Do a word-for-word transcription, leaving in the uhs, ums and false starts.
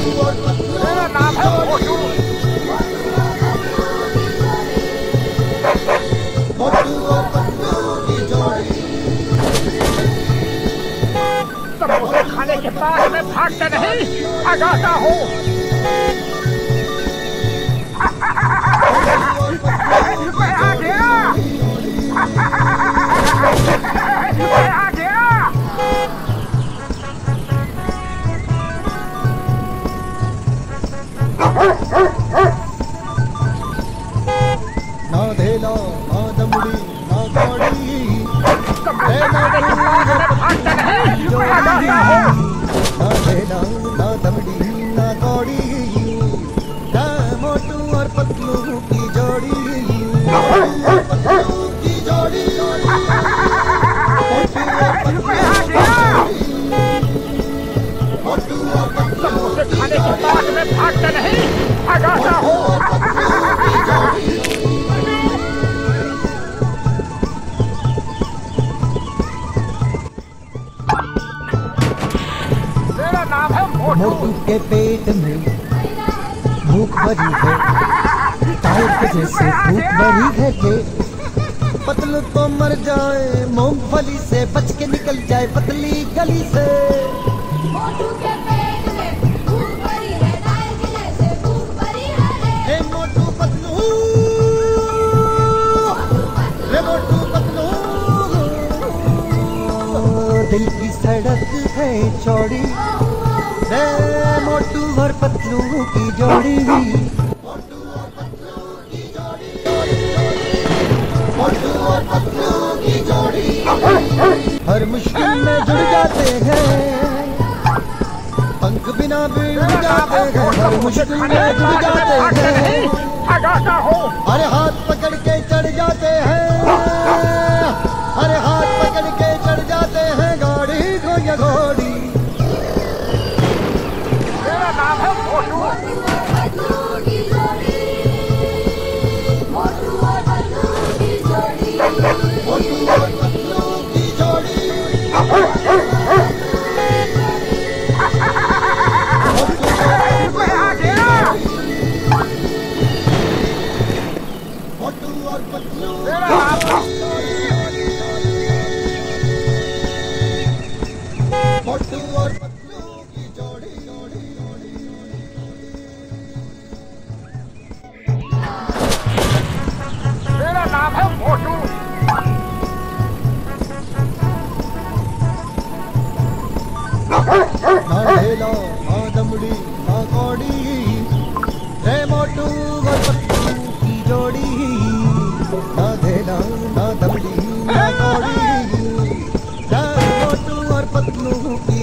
मेरा नाम है मोटू। मोटू और पतलू की जोड़ी। समोसे खाने के बाद मैं भागता नहीं, भगाता हूँ। मैं आ गया, मैं आ गया। ना धेला ना दमड़ी ना कौड़ी, भागता नहीं, भगाता हूँ। ना धेला ना दमड़ी ना कौड़ी, ना मोटू और पतलू की जोड़ी। पतलू की जोड़ी। मोटू और मोटू और पतलू समोसे खाने के बाद मैं भागता नहीं, भगाता हूँ। मेरा नाम है मोटू। मोटू के पेट में भूख भरी है, टायर के जैसे भूख भरी है के। पतलू तो मर जाए, मूंगफली से बच के निकल जाए पतली गली से। मोटू के पेट में भूख भरी है, टायर के जैसे भूख भरी है। हे मोटू पतलू, हे मोटू पतलू, दिल की सड़क है चौड़ी, रे मोटू और पतलू की जोड़ी। मोटू और पतलू की जोड़ी। मोटू और पतलू की जोड़ी। हर मुश्किल में जुड़ जाते हैं, पंख बिना भी उड़ जाते हैं। हर मुश्किल में जुड़ जाते हैं, भगाता हूँ। अरे हाथ पकड़ के चढ़ जाते हैं, अरे हाथ पकड़ के चढ़ जाते हैं गाड़ी को या घोड़ी। मेरा नाम है मोटू। मोटू और पतलू की जोड़ी। मोटू और पतलू की जोड़ी। मोटू और पतलू की जोड़ी। मैं आ गया। मोटू और पतलू। मेरा नाम है मोटू और पतलू की जोड़ी। मेरा नाम है मोटू। ना ढेला ना दमड़ी ना कौड़ी, रे मोटू और पतलू की जोड़ी। ना ढेला ना दमड़ी ना कौड़ी, रे मोटू और पतलू की